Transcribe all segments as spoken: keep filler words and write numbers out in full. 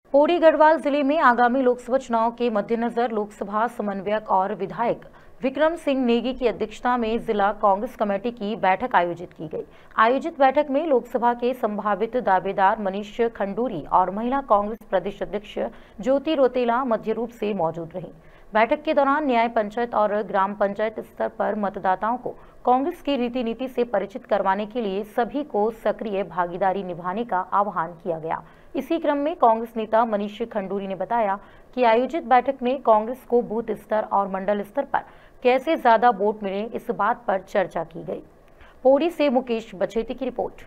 पौड़ी गढ़वाल जिले में आगामी लोकसभा चुनाव के मद्देनजर लोकसभा समन्वयक और विधायक विक्रम सिंह नेगी की अध्यक्षता में जिला कांग्रेस कमेटी की बैठक आयोजित की गई। आयोजित बैठक में लोकसभा के संभावित दावेदार मनीष खंडूरी और महिला कांग्रेस प्रदेश अध्यक्ष ज्योति रोतेला मध्य रूप से मौजूद रहीं। बैठक के दौरान न्याय पंचायत और ग्राम पंचायत स्तर पर मतदाताओं को कांग्रेस की रीति नीति से परिचित करवाने के लिए सभी को सक्रिय भागीदारी निभाने का आह्वान किया गया। इसी क्रम में कांग्रेस नेता मनीष खंडूरी ने बताया कि आयोजित बैठक में कांग्रेस को बूथ स्तर और मंडल स्तर पर कैसे ज्यादा वोट मिले इस बात पर चर्चा की गई। पौड़ी से मुकेश बचेती की रिपोर्ट।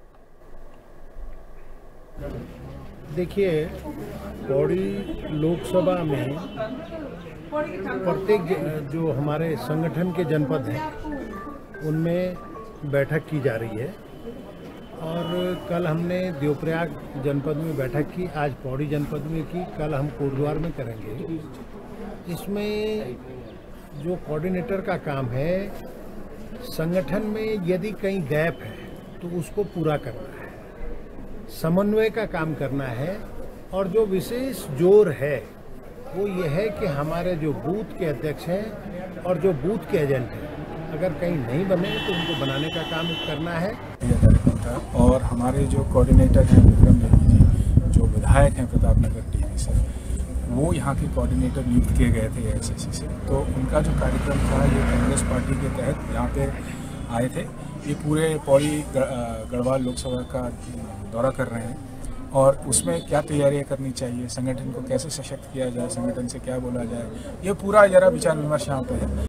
देखिए, पौड़ी लोकसभा में प्रत्येक जो हमारे संगठन के जनपद हैं उनमें बैठक की जा रही है और कल हमने देवप्रयाग जनपद में बैठक की, आज पौड़ी जनपद में की, कल हम कोटद्वार में करेंगे। इसमें जो कोऑर्डिनेटर का काम है, संगठन में यदि कहीं गैप है तो उसको पूरा करना है, समन्वय का काम करना है और जो विशेष जोर है वो ये है कि हमारे जो बूथ के अध्यक्ष हैं और जो बूथ के एजेंट हैं, अगर कहीं नहीं बने तो उनको बनाने का काम करना है। और हमारे जो कोऑर्डिनेटर हैं विक्रम जी, जो विधायक हैं प्रतापनगर टीवी से, वो यहाँ के कोऑर्डिनेटर नियुक्त किए गए थे एएसएससी से। तो उनका जो कार्यक्रम था ये कांग्रेस पार्टी के तहत यहाँ पे आए थे। ये पूरे पौड़ी गढ़वाल लोकसभा का दौरा कर रहे हैं और उसमें क्या तैयारियां करनी चाहिए, संगठन को कैसे सशक्त किया जाए, संगठन से क्या बोला जाए, ये पूरा जरा विचार विमर्श यहाँ पे है।